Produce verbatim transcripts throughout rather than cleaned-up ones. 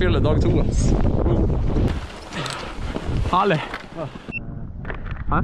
fjellet dag to. Herlig. Hæ?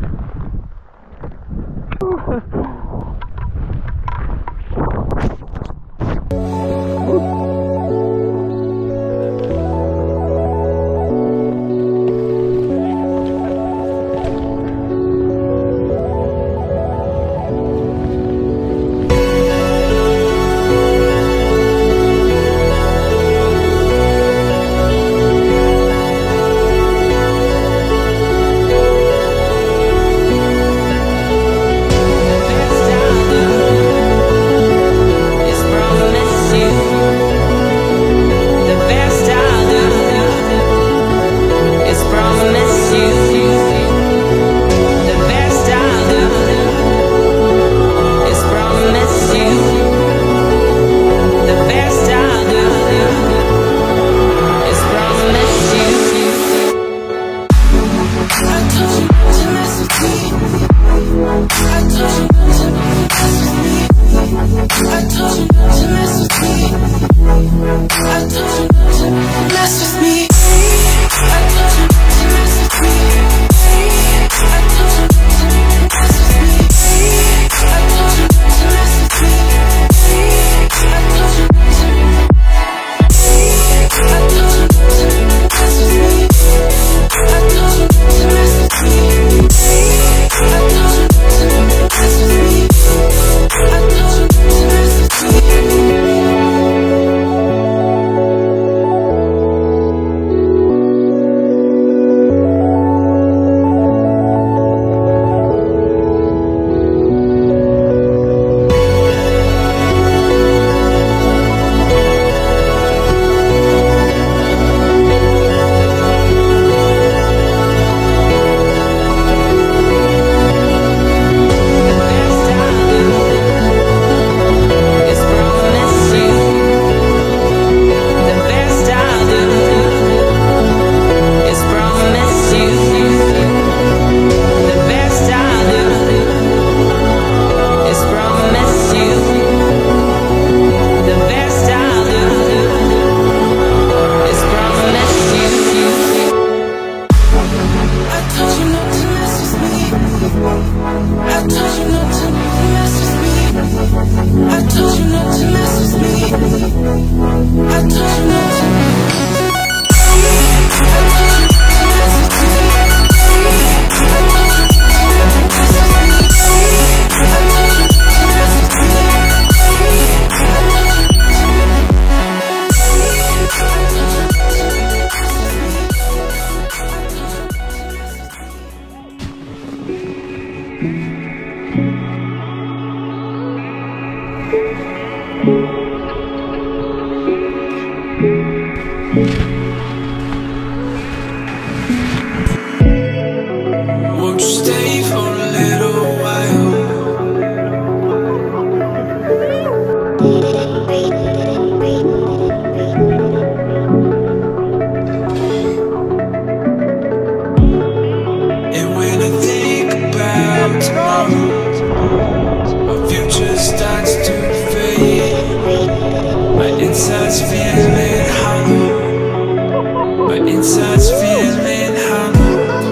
Won't you stay for a little while? And when I think about tomorrow, my future starts to fade. My inside's feeling hollow. My inside's feeling hollow.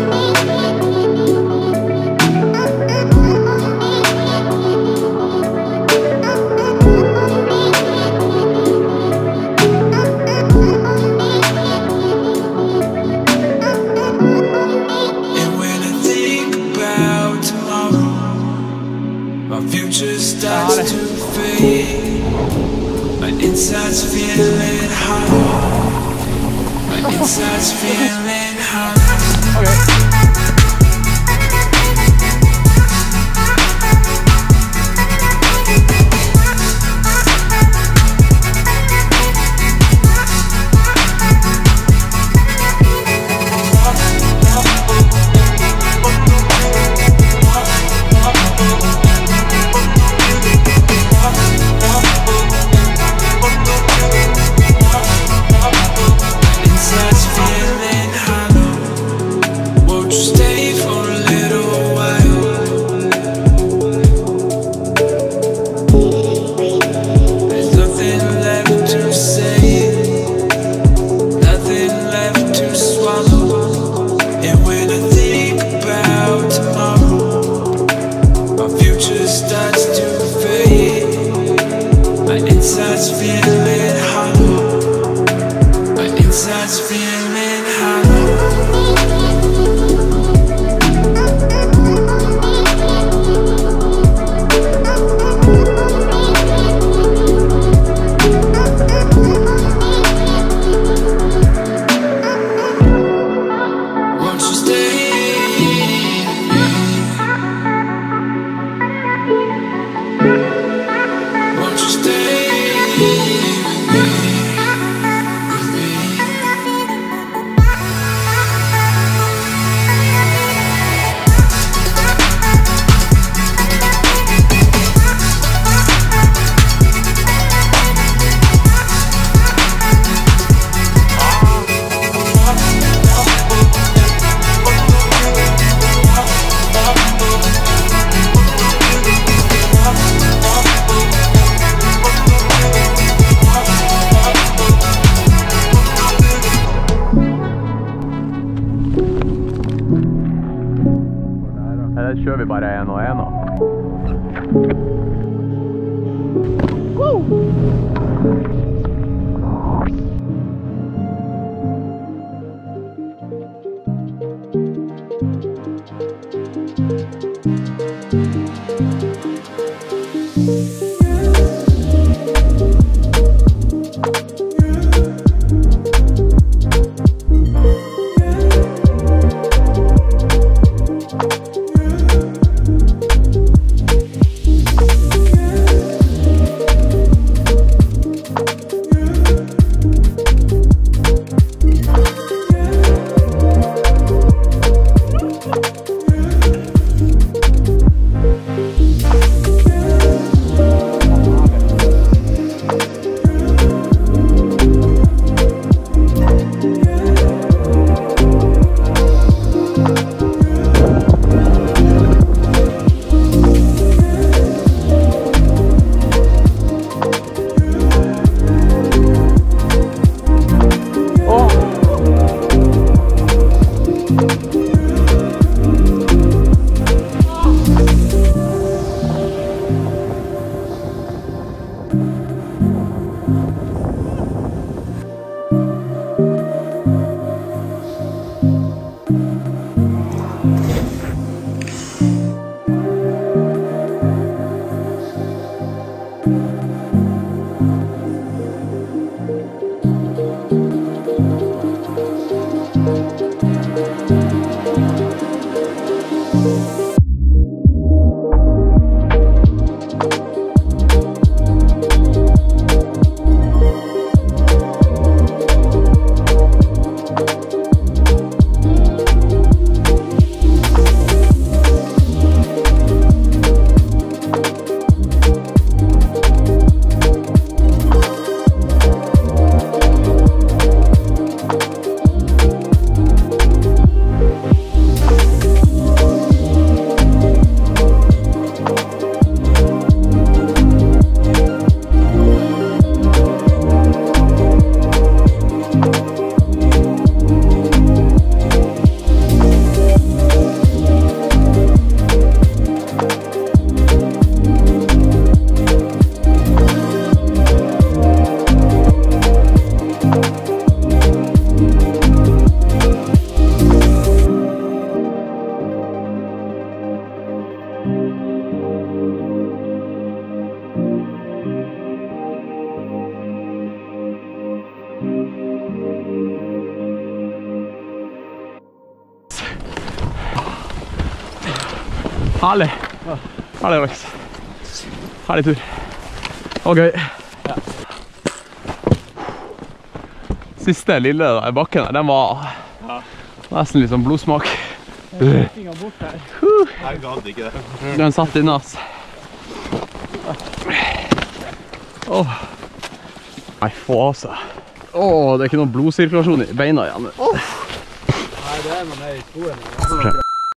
Starts to fade. My inside's feeling hollow. My inside's feeling hollow. Okay. Feeling hollow. Won't Eller kjører vi bare en og en da? Herlig. Herlig, Alex. Herlig tur. Og gøy. Siste lille der, bakken der, den var nesten litt sånn blodsmak. Jeg gadd ikke det. Den satt inne, ass. Åh. Nei, få av seg. Åh, det er ikke noen blodsirkulasjon i beina igjen. Nei, det er noe mer i skolen.